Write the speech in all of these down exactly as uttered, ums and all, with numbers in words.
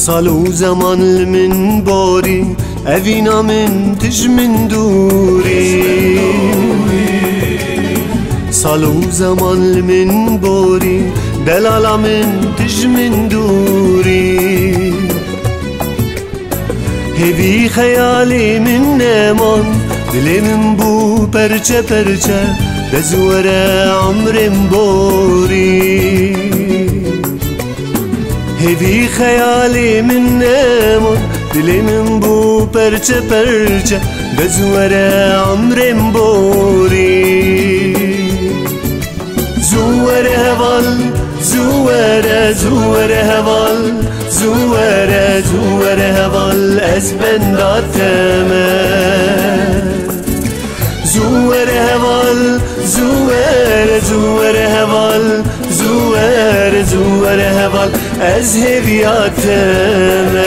سال و زمان من باری اوینا من تج من دوری سال و زمان من باری دلالا من تج من دوری هوی خیالی من نمان دلی من بو پرچه پرچه دزور عمرم بوری هوی خیالی من نمان دلی من بو پرچه پرچه دزور عمرم بوری زور هوال زور زور هوال زور زور هوال از بنداتم زور هوال زور زور هوال زور زور هوال از هویاتم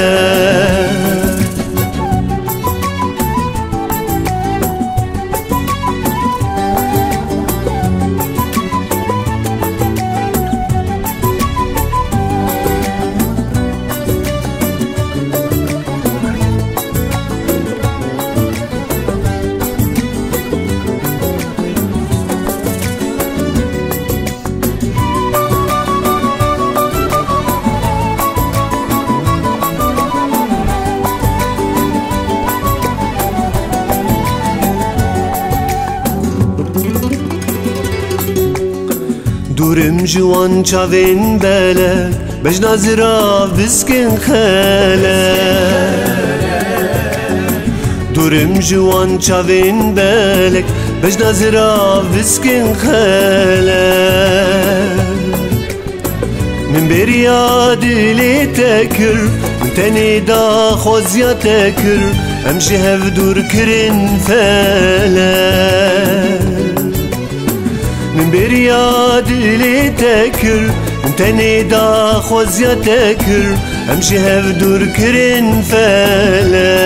دورم جوان چاوین بله بجنا زرا بسکن خاله دورم جوان چاوین بله بجنا زرا بسکن خاله من بریا دلی تکر من تنی دا خوزیا تکر امشي هف دور کرن فاله من برياد لي تكر انتني دا خوزيا تكر امشي هف دور كرن فالا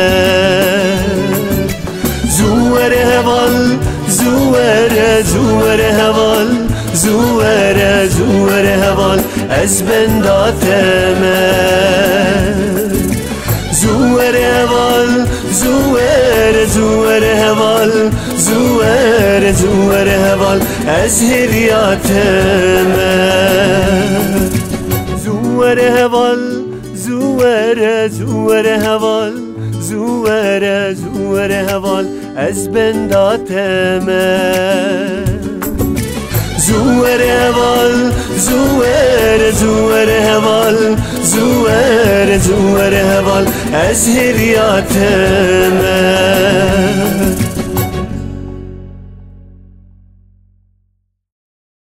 زور هوال زور زور هوال زور زور هوال از بنداتم زور هوال زور زور هوال زور زور هوال از هویاتم زور هوال زور زور هوال زور زور هوال از بنداتم زور هوال زور زور هوال زور زور هوال از هویاتم